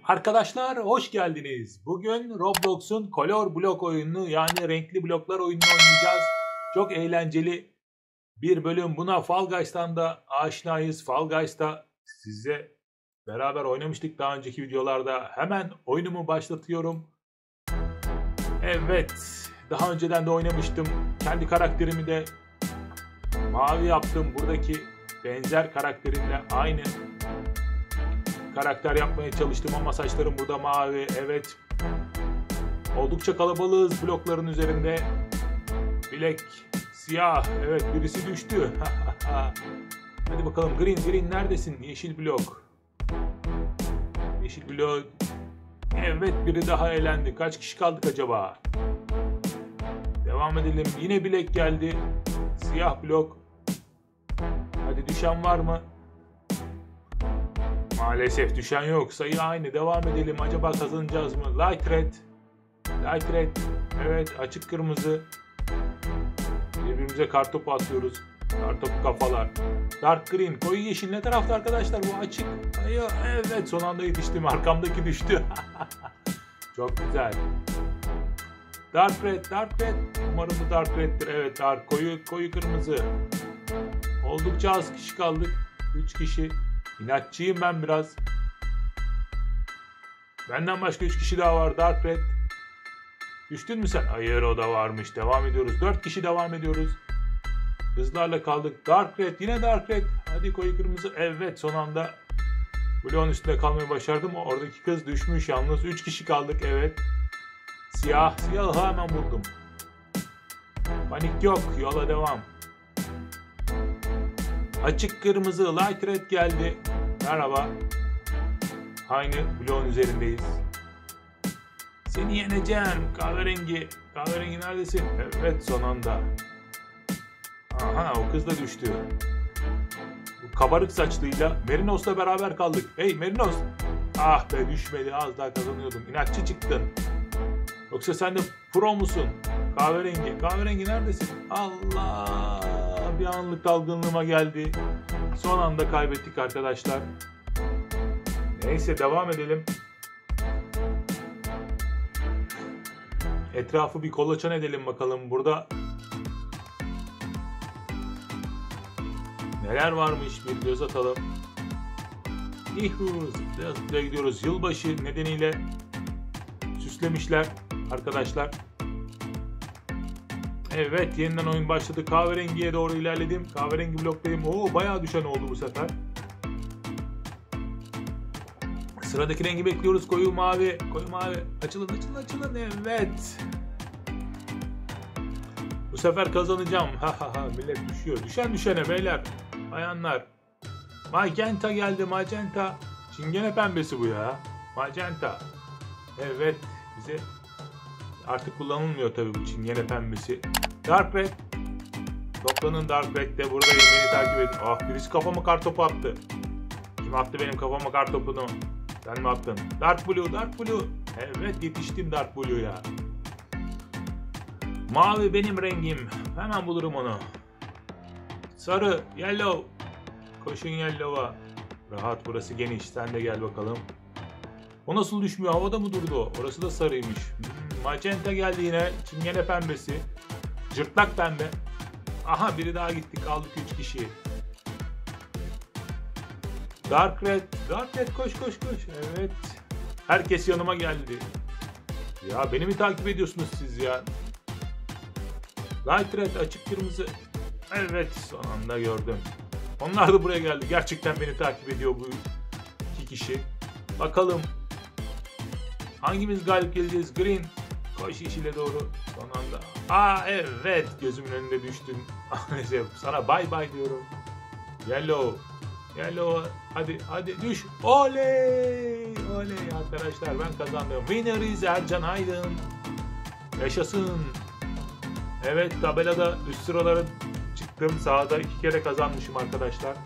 Arkadaşlar hoş geldiniz. Bugün Roblox'un Color Block oyununu yani renkli bloklar oyununu oynayacağız. Çok eğlenceli bir bölüm. Buna Fall Guys'tan da aşinayız. Fall Guys'ta size beraber oynamıştık daha önceki videolarda. Hemen oyunumu başlatıyorum. Evet, daha önceden de oynamıştım. Kendi karakterimi de mavi yaptım. Buradaki benzer karakterimle aynı karakter yapmaya çalıştım ama saçlarım burada mavi. Evet. Oldukça kalabalığız blokların üzerinde. Bilek siyah. Evet, birisi düştü. Hadi bakalım green neredesin? Yeşil blok. Yeşil blok. Evet, biri daha elendi. Kaç kişi kaldık acaba? Devam edelim. Yine bilek geldi. Siyah blok. Hadi düşen var mı? Maalesef düşen yok. Sayı aynı. Devam edelim. Acaba kazanacağız mı? Light red. Light red. Evet, açık kırmızı. Birbirimize kartopu atıyoruz. Kartopu kafalar. Dark green. Koyu yeşil ne tarafta arkadaşlar? Bu açık. Evet, son anda yetiştim. Arkamdaki düştü. Çok güzel. Dark red. Dark red. Umarım bu dark red'tir. Evet, dark. Koyu kırmızı. Oldukça az kişi kaldık. 3 kişi. İnatçıyım ben biraz. Benden başka 3 kişi daha var. Dark red. Düştün mü sen? Hayır, o da varmış. Devam ediyoruz. 4 kişi devam ediyoruz. Hızlarla kaldık. Dark red. Yine dark red. Hadi koyu kırmızı. Evet, son anda bloğun üstünde kalmayı başardım. Oradaki kız düşmüş yalnız. 3 kişi kaldık. Evet. Siyah. Siyahı hemen buldum. Panik yok. Yola devam. Açık kırmızı. Light red geldi. Merhaba. Aynı bloğun üzerindeyiz. Seni yeneceğim. Kahverengi. Kahverengi neredesin? Evet, son anda. Aha, o kız da düştü. Bu kabarık saçlıyla Merinos'la beraber kaldık. Hey Merinos. Ah be, düşmedi. Az daha kazanıyordum. İnatçı çıktın. Yoksa sen de pro musun? Kahverengi. Kahverengi neredesin? Allah. Bir anlık dalgınlığıma geldi. Son anda kaybettik arkadaşlar. Neyse, devam edelim. Etrafı bir kolaçan edelim bakalım. Burada neler varmış bir göz atalım. Zıplaya gidiyoruz. Yılbaşı nedeniyle süslemişler arkadaşlar. Evet, yeniden oyun başladı. Kahverengiye doğru ilerledim. Kahverengi bloktayım. Oo, bayağı düşen oldu bu sefer. Sıradaki rengi bekliyoruz. Koyu mavi. Koyu mavi. Açılın. Evet. Bu sefer kazanacağım. Millet düşüyor. Düşen düşene beyler. Bayanlar. Magenta geldi. Magenta. Çingene pembesi bu ya. Magenta. Evet. Bize artık kullanılmıyor tabii bu çingene pembesi. Dark red. Toplanın Dark red'de. Buradayım. Beni takip edin. Ah, birisi kafama kartopu attı. Kim attı benim kafama kartopunu? Sen mi attın? Dark blue. Evet, yetiştim Dark blue'ya. Mavi benim rengim. Hemen bulurum onu. Sarı. Yellow. Koşun yellow'a. Rahat, burası geniş. Sen de gel bakalım. O nasıl düşmüyor? Havada mı durdu? Orası da sarıymış. Magenta geldi yine. Çingene pembesi. Cırtlak pembe. Aha, biri daha gitti. Kaldık 3 kişi. Dark red. Koş. Evet. Herkes yanıma geldi. Ya beni mi takip ediyorsunuz siz ya? Light red, açık kırmızı. Evet, son anda gördüm. Onlar da buraya geldi. Gerçekten beni takip ediyor bu 2 kişi. Bakalım hangimiz galip geleceğiz? Green. Koş yeşile doğru. Son anda. Evet, gözümün önünde düştün. Maalesef sana bye diyorum. Yellow. Hadi düş. Oley arkadaşlar, ben kazandım. Winner is Ercan Aydın. Yaşasın. Evet, tabelada üst sıralara çıktım. Sahada 2 kere kazanmışım arkadaşlar.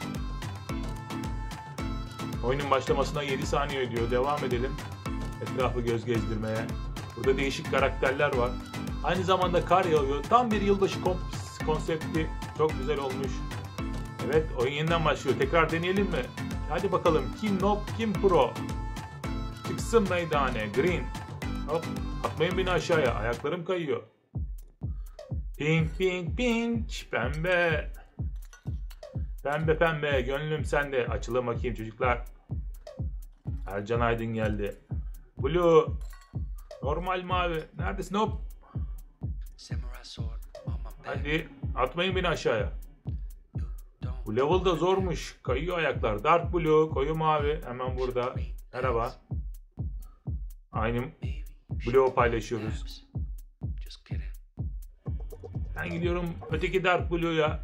Oyunun başlamasına 7 saniye diyor. Devam edelim. Etrafı göz gezdirmeye. Burada değişik karakterler var. Aynı zamanda kar yağıyor. Tam bir yılbaşı konsepti. Çok güzel olmuş. Evet, oyun yeniden başlıyor. Tekrar deneyelim mi? Hadi bakalım. Kim noob, kim pro? Çıksın meydane. Green. Hop. Atmayın beni aşağıya. Ayaklarım kayıyor. Pink pink pink. Pembe. Pembe pembe. Gönlüm sende. Açılın bakayım çocuklar. Ercan Aydın geldi. Blue. Normal mavi. Neredesin hop? Hadi atmayın beni aşağıya. Bu level da zormuş. Kayıyor ayaklar. Dark blue, koyu mavi. Hemen burada. Merhaba. Aynı blue paylaşıyoruz. Ben gidiyorum öteki dark blue'ya.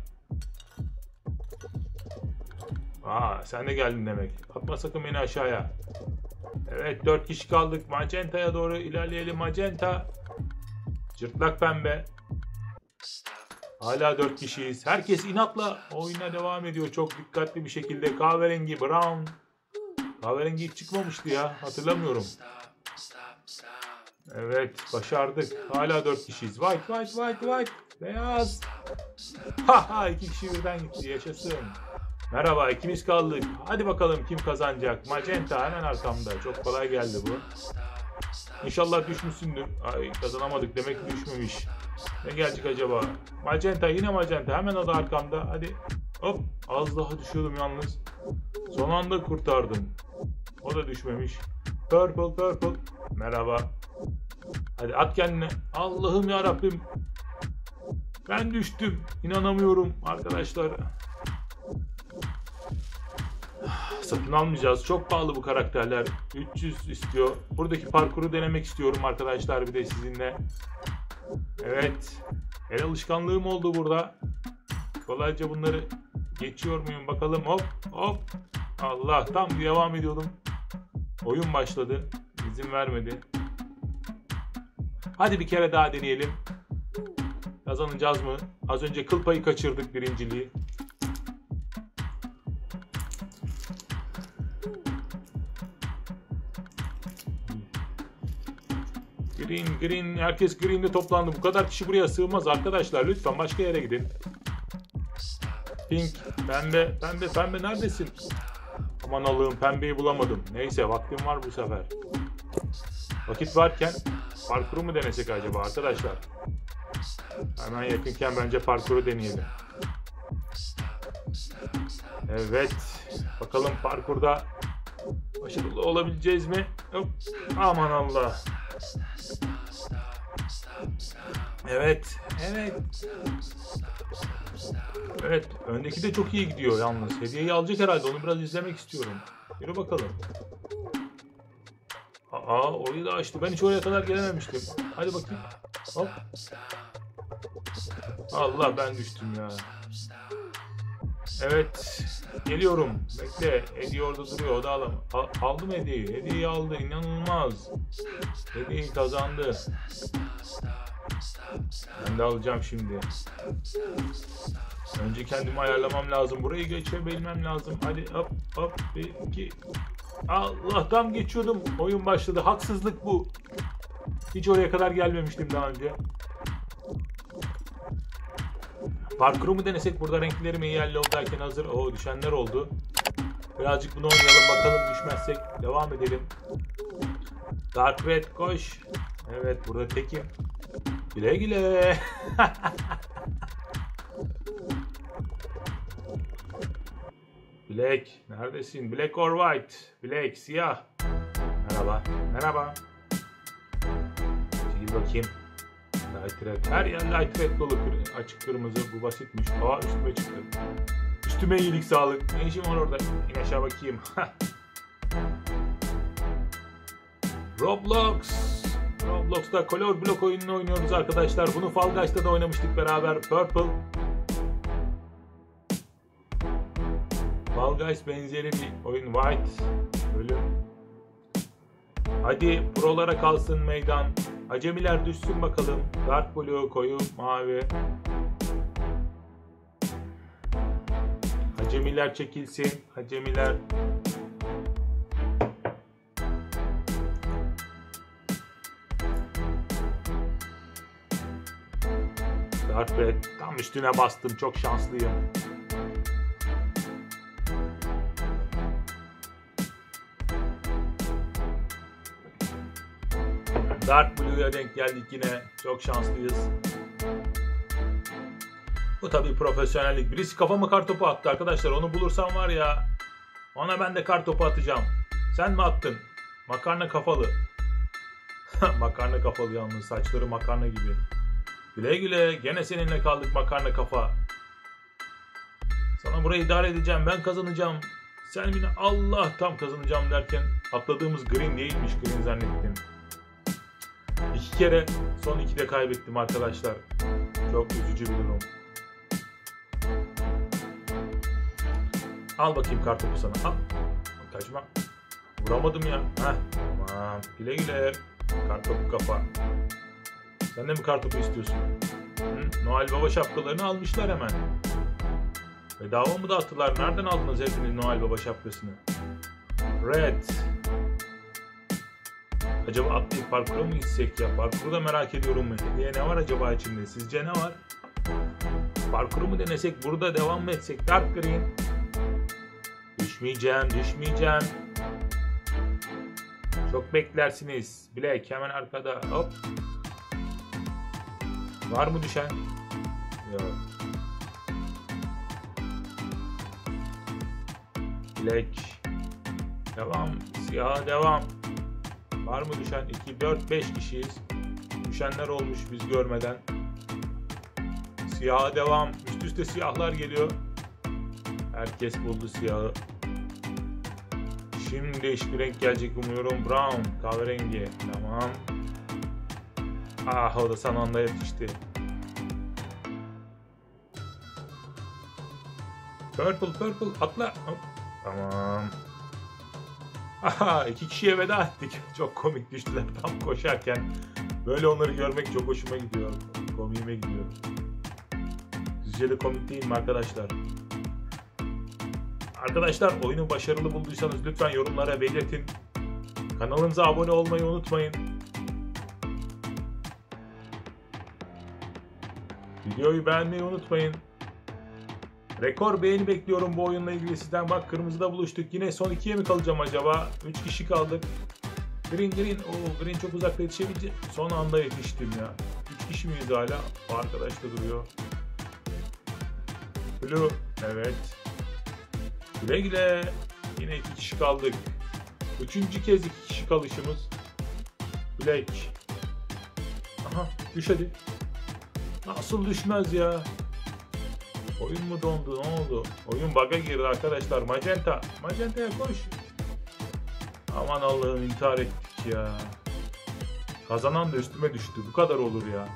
Sen de geldin demek. Atma sakın beni aşağıya. Evet 4 kişi kaldık. Magenta'ya doğru ilerleyelim. Magenta. Cırtlak pembe. Hala 4 kişiyiz. Herkes inatla oyuna devam ediyor. Çok dikkatli bir şekilde. Kahverengi, brown. Kahverengi hiç çıkmamıştı ya. Hatırlamıyorum. Evet başardık. Hala 4 kişiyiz. White. Beyaz. Haha 2 kişi birden gitti. Yaşasın. Merhaba ikimiz kaldık. Hadi bakalım kim kazanacak. Magenta hemen arkamda. Çok kolay geldi bu. İnşallah düşmüşsündür. Ay kazanamadık demek ki düşmemiş. Ne gelecek acaba? Magenta yine magenta. Hemen o da arkamda. Hadi. Hop. Az daha düşüyordum yalnız. Son anda kurtardım. O da düşmemiş. Purple. Merhaba. Hadi at kendine. Allah'ım ya Rabbim. Ben düştüm. İnanamıyorum arkadaşlar. Satın almayacağız. Çok pahalı bu karakterler. 300 istiyor. Buradaki parkuru denemek istiyorum arkadaşlar bir de sizinle. Evet. El alışkanlığım oldu burada. Kolayca bunları geçiyor muyum bakalım. Hop. Allah tam devam ediyordum. Oyun başladı. İzin vermedi. Hadi bir kere daha deneyelim. Kazanacağız mı? Az önce kıl payı kaçırdık birinciliği. Green. Herkes green'de toplandı. Bu kadar kişi buraya sığmaz arkadaşlar. Lütfen başka yere gidin. Pink, pembe neredesin? Aman Allah'ım pembeyi bulamadım. Neyse vaktim var bu sefer. Vakit varken parkuru mu denesek acaba arkadaşlar? Hemen yakınken bence parkuru deneyelim. Evet. Bakalım parkurda başarılı olabileceğiz mi? Hop. Aman Allah. Evet. Öndeki de çok iyi gidiyor yalnız. Hediyeyi alacak herhalde. Onu biraz izlemek istiyorum. Yürü bakalım. Orayı da açtı. Ben hiç oraya kadar gelememiştim. Hadi bakayım. Hop. Allah ben düştüm ya. Evet. Geliyorum. Bekle. Hediye orada duruyor. O da aldı mı hediyeyi? Hediyeyi aldı. İnanılmaz. Hediyeyi kazandı. Ben de alacağım şimdi. Önce kendimi ayarlamam lazım. Burayı geçebilmem lazım. Hadi hop. 1, 2. Allah tam geçiyordum. Oyun başladı. Haksızlık bu. Hiç oraya kadar gelmemiştim daha önce. Parkuru mu denesek? Burada renklerim iyi yellow'dayken hazır. Düşenler oldu. Birazcık bunu oynayalım. Bakalım düşmezsek. Devam edelim. Dark red koş. Evet burada tekim. Güle güle. Black. Neredesin? Black or white? Black. Siyah. Merhaba. Çekil bakayım. Light red. Her yer light red dolu. Açık kırmızı. Bu basitmiş. Üstüme çıktı. Üstüme iyilik sağlık. Ne işim var orada? İn aşağı bakayım. Roblox'ta Color Block oyununu oynuyoruz arkadaşlar. Bunu Fall Guys'ta da oynamıştık beraber. Purple. Fall Guys benzeri bir oyun. White. Ölüm. Hadi prolara kalsın meydan. Acemiler düşsün bakalım. Dark Blue, koyu mavi. Acemiler çekilsin. Acemiler. Dark Red. Tam üstüne bastım. Çok şanslıyım. Dark Blue'ya denk geldik yine. Çok şanslıyız. Bu tabii profesyonellik. Birisi kafama kartopu attı arkadaşlar. Onu bulursam var ya. Ona ben de kartopu atacağım. Sen mi attın? Makarna kafalı. Makarna kafalı yalnız. Saçları makarna gibi. Güle güle. Gene seninle kaldık makarna kafa. Sana burayı idare edeceğim. Ben kazanacağım. Sen yine Allah tam kazanacağım derken atladığımız green değilmiş. Green zannettim. 2 kere son 2'de kaybettim arkadaşlar. Çok üzücü bir durum. Al bakayım kartopu sana. Al. Kaçma. Vuramadım ya. Heh. Tamam. Güle güle. Kartopu kafa. Sen de mi kartopu istiyorsun? Hı? Noel Baba şapkalarını almışlar hemen. Bedava mı dağıttılar? Nereden aldınız hepiniz Noel Baba şapkasını? Red. Acaba atlayıp parkura mı gitsek ya? Parkuru da merak ediyorum ben. Hediye ne var acaba içinde? Sizce ne var? Parkuru mu denesek? Burada devam mı etsek? Dark Green. Düşmeyeceğim, düşmeyeceğim. Çok beklersiniz. Black hemen arkada. Hop. Var mı düşen? Yok. Black. Devam. Siyah devam. Var mı düşen? 2, 4, 5 kişiyiz. Düşenler olmuş biz görmeden. Siyaha devam. Üst üste siyahlar geliyor. Herkes buldu siyahı. Şimdi değişik bir renk gelecek umuyorum. Brown. Kahverengi. Tamam. Ah o da son anda yetişti. Purple purple atla. Hop. Tamam. Aha 2 kişiye veda ettik. Çok komik düştüler tam koşarken. Böyle onları görmek çok hoşuma gidiyor. Komiğime gidiyor. Sizce de komik değil mi arkadaşlar? Arkadaşlar oyunu başarılı bulduysanız lütfen yorumlara belirtin. Kanalımıza abone olmayı unutmayın. Videoyu beğenmeyi unutmayın. Rekor beğeni bekliyorum bu oyunla ilgili sizden. Bak kırmızıda buluştuk. Yine son 2'ye mi kalacağım acaba? 3 kişi kaldık. Green. Oo, Green çok uzakta yetişebilecek. Son anda yetiştim ya. 3 kişi miyiz hala? O arkadaş da duruyor. Blue. Evet. Güle güle. Yine 2 kişi kaldık. 3. kez 2 kişi kalışımız. Black. Aha düş hadi. Nasıl düşmez ya? Oyun mu dondu? Ne oldu? Oyun bug'a girdi arkadaşlar. Magenta. Magenta'ya koş. Aman Allah'ım intihar ettik ya. Kazanan da üstüme düştü. Bu kadar olur ya.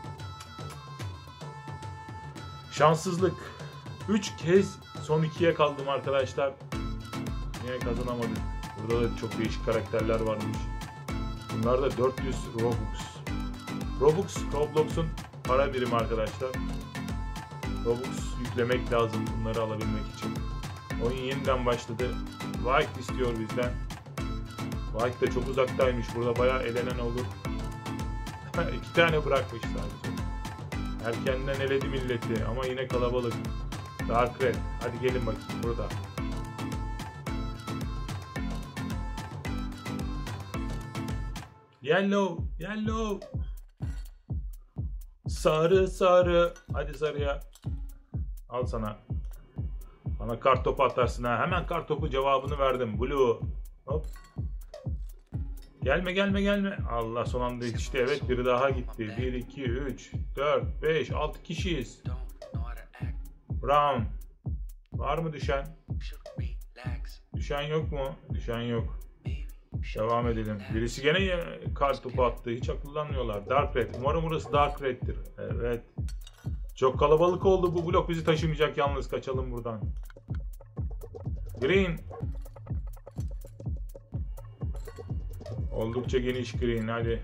Şanssızlık. 3 kez son 2'ye kaldım arkadaşlar. Niye kazanamadık? Burada da çok değişik karakterler varmış. Bunlar da 400 Robux. Roblox'un para birimi arkadaşlar. Robux yüklemek lazım bunları alabilmek için. Oyun yeniden başladı. White istiyor bizden. White de çok uzaktaymış. Burada bayağı elenen olur. 2 tane bırakmış sadece. Erkenden eledi milleti ama yine kalabalık. Dark Red. Hadi gelin bakayım burada. Yellow. Sarı. Hadi sarıya. Al sana. Bana kartopu atarsın ha. Hemen kartopu cevabını verdim. Blue. Hop. Gelme. Allah son anda yetişti. Evet biri daha gitti. 1, 2, 3, 4, 5, 6 kişiyiz. Brown. Var mı düşen? Düşen yok mu? Düşen yok. Devam edelim. Birisi gene kartopu attı. Hiç akıllanmıyorlar. Dark Red. Umarım burası Dark Red'tir. Evet. Çok kalabalık oldu. Bu blok bizi taşımayacak. Yalnız kaçalım buradan. Green. Oldukça geniş Green. Hadi.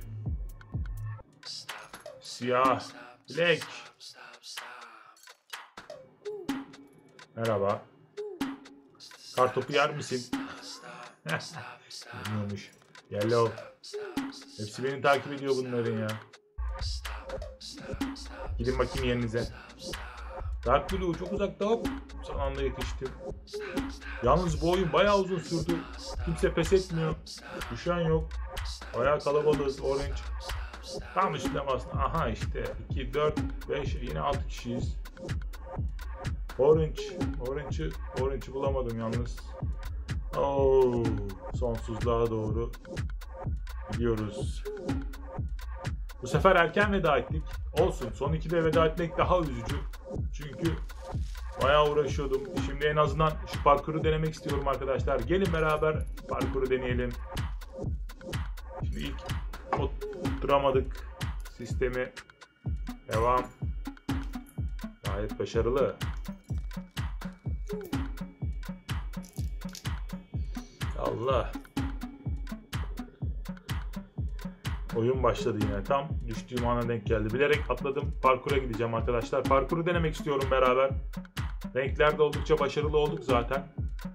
Siyah. Black. Merhaba. Kartopu yer misin? Bilmiyormuş. Yellow. Hepsi beni takip ediyor bunların ya. Gidin bakayım yerinize. Dark Blue çok uzakta hop. Son anda yetiştim. Yalnız bu oyun bayağı uzun sürdü. Kimse pes etmiyor. Düşen yok. Bayağı kalabalığız. Orange. Tam üstüne bastım. Aha işte 2, 4, 5 yine 6 kişiyiz. Orange'ı bulamadım yalnız. Oo, sonsuzluğa doğru gidiyoruz. Bu sefer erken veda ettik. Olsun. Son 2'de veda etmek daha üzücü. Çünkü bayağı uğraşıyordum. Şimdi en azından şu parkuru denemek istiyorum arkadaşlar. Gelin beraber parkuru deneyelim. Şimdi ilk oturamadık sistemi. Devam. Gayet başarılı. Allah. Oyun başladı yine. Tam düştüğüm ana denk geldi. Bilerek atladım. Parkura gideceğim arkadaşlar. Parkuru denemek istiyorum beraber. Renklerde oldukça başarılı olduk zaten.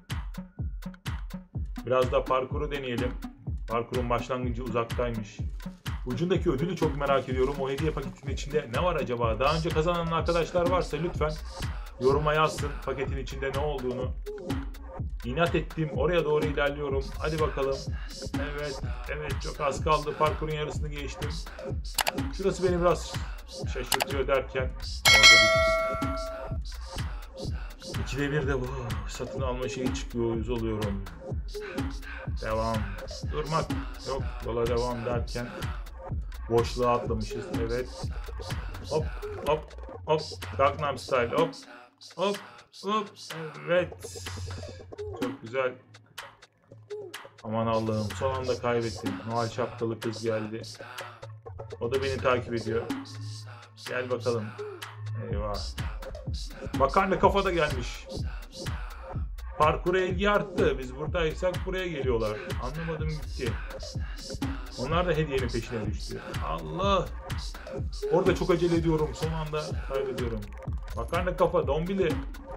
Biraz da parkuru deneyelim. Parkurun başlangıcı uzaktaymış. Ucundaki ödülü çok merak ediyorum. O hediye paketinin içinde ne var acaba? Daha önce kazanan arkadaşlar varsa lütfen yoruma yazsın paketin içinde ne olduğunu. İnat ettim. Oraya doğru ilerliyorum. Hadi bakalım. Evet çok az kaldı. Parkurun yarısını geçtim. Şurası beni biraz şaşırtıyor derken orada düştük. 2'de 1 de bu satın alma şeyi çıkıyor. Yüz oluyorum. Devam. Durmak yok. Yola devam derken boşluğa atlamışız. Evet. Hop. Gangnam Style. Hop. Evet. Çok güzel. Aman Allah'ım, son anda kaybettim. Noel şapkalı kız geldi. O da beni takip ediyor. Gel bakalım. Eyvah. Makarna kafada gelmiş. Parkura ilgi arttı. Biz buradaysak buraya geliyorlar. Anlamadım gitti. Onlar da hediyenin peşine düştü. Allah. Orada çok acele ediyorum. Son anda kaybediyorum. Makarna kafa Dombili.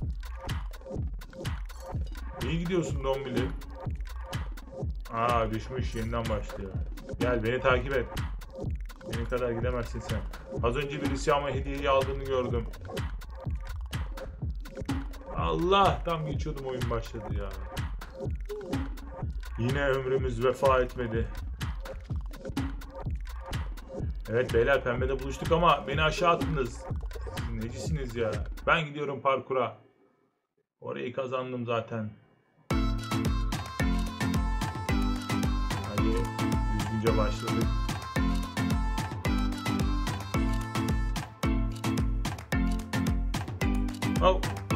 İyi gidiyorsun Dombili. Aa, düşmüş, yeniden başlıyor. Gel beni takip et. Benim kadar gidemezsin sen. Az önce birisi ama hediyeyi aldığını gördüm. Allah, tam geçiyordum, oyun başladı ya. Yine ömrümüz vefa etmedi. Evet beyler, pembede buluştuk ama beni aşağı attınız. Siz necisiniz ya. Ben gidiyorum parkura. Orayı kazandım zaten. Hadi düzgünce başladık. Oh.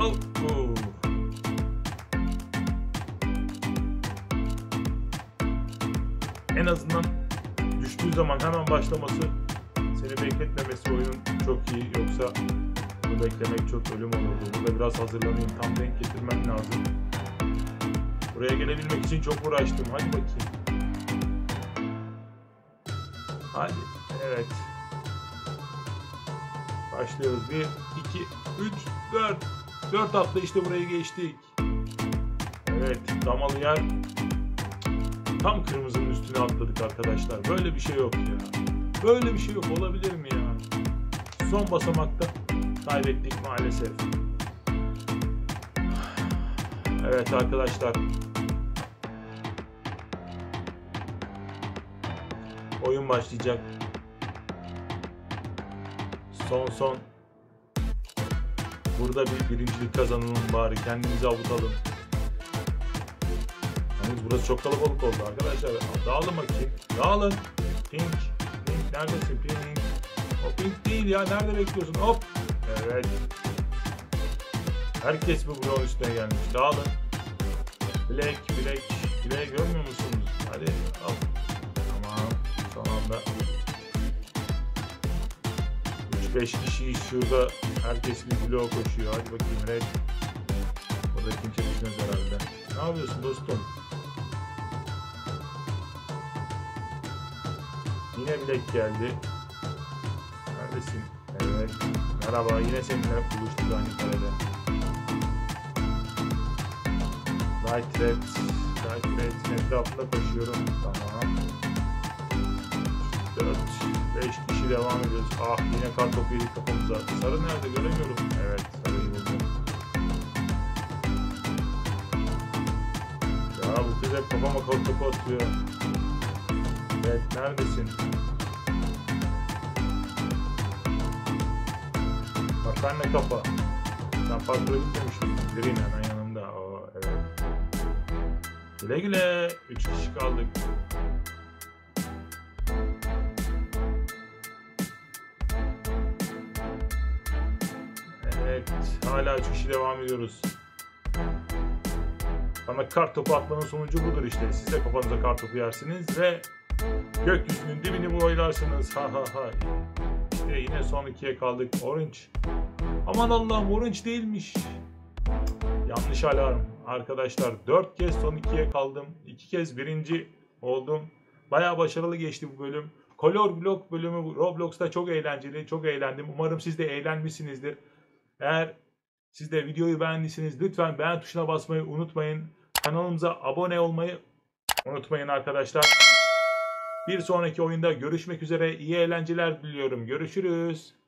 En azından düştüğü zaman hemen başlaması, seni bekletmemesi oyunun çok iyi. Yoksa bunu beklemek çok ölüm olurdu. Burada biraz hazırlanayım. Tam denk getirmem lazım. Buraya gelebilmek için çok uğraştım. Hadi bakayım. Hadi. Evet. Başlıyoruz. 1, 2, 3, 4. 4 atla işte burayı geçtik. Evet. Damalı yer. Tam kırmızının üstüne atladık arkadaşlar. Böyle bir şey yok ya. Böyle bir şey yok. Olabilir mi ya? Son basamakta kaybettik maalesef. Evet arkadaşlar. Oyun başlayacak. Son. Burada bir birincilik kazanalım bari. Kendimizi avutalım. Yalnız burası çok kalabalık oldu arkadaşlar. Dağılın bakayım. Dağılın. Pink neredesin Pink? O Pink değil ya. Nerede bekliyorsun? Hop. Evet. Herkes bu bloğun üstüne gelmiş. Dağılın. Black. Görmüyor musunuz? Hadi al. Tamam. Son anda 3-5 kişi şurada. Herkes bir bloğa koşuyor. Hadi bakayım Red. Burada kimse düşmez herhalde. Ne yapıyorsun dostum? Yine Black geldi. Neredesin? Evet. Merhaba. Yine seninle buluştuk aynı karede. Light Red'in etrafında koşuyorum. Tamam. 4-5 kişi devam ediyoruz. Ah, yine kartopu yedik kafamıza. Sarı nerede? Göremiyorum. Evet, sarıyı buldum. Ya bu kız hep kafama kartopu atıyor. Evet, neredesin? Sen ne kafa? Sen parkura gitmemiştin. Green hemen yanımda. Oo, evet. Güle güle. 3 kişi kaldık. Evet. Hala 3 kişi devam ediyoruz. Bana kart topu atmanın sonucu budur işte. Siz de kafanıza kart topu yersiniz ve gökyüzünün dibini boylarsınız. Ha ha ha. İşte yine son 2'ye kaldık. Orange. Aman Allah'ım, orange değilmiş. Yanlış alarm. Arkadaşlar 4 kez son 2'ye kaldım. 2 kez birinci oldum. Bayağı başarılı geçti bu bölüm. Color Block bölümü Roblox'ta çok eğlenceli. Çok eğlendim. Umarım siz de eğlenmişsinizdir. Eğer siz de videoyu beğendiyseniz lütfen beğen tuşuna basmayı unutmayın. Kanalımıza abone olmayı unutmayın arkadaşlar. Bir sonraki oyunda görüşmek üzere. İyi eğlenceler diliyorum. Görüşürüz.